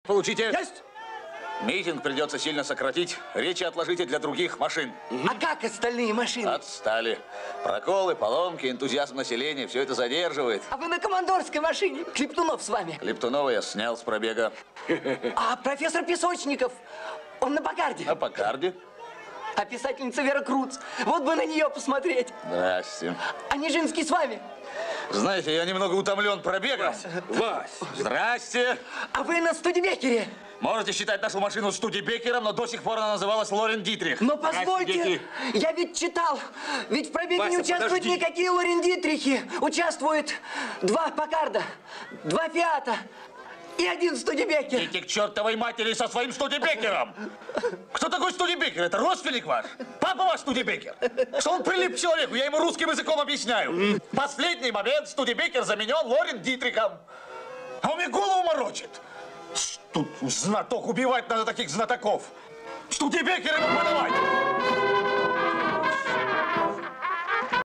Получите. Есть! Митинг придется сильно сократить. Речи отложите для других машин. А как остальные машины? Отстали. Проколы, поломки, энтузиазм населения. Все это задерживает. А вы на командорской машине? Клептунов с вами. Клептунова я снял с пробега. А профессор Песочников? Он на Покарде. На Покарде. А писательница Вера Круц? Вот бы на нее посмотреть. Здрасте. А Нижинский с вами? Знаете, я немного утомлен пробегом. Вась! Здрасте. А вы на Студебекере? Можете считать нашу машину Студебекером, но до сих пор она называлась Лорен Дитрих. Но Здрасте, позвольте, дети. я ведь читал, ведь в пробеге Вася, не участвуют подожди. никакие Лорен Дитрихи. Участвуют 2 Покарда, 2 Фиата и 1 Студебекер. Идите к чертовой матери со своим Студебекером! Кто такой Студебекер? Это родственник ваш? Папа ваш Студебекер? Что он прилип к человеку? Я ему русским языком объясняю. В последний момент Студебекер заменен Лорен Дитрихом. А он мне голову морочит. Тут знаток убивать надо таких знатоков. Студебекер ему подавать!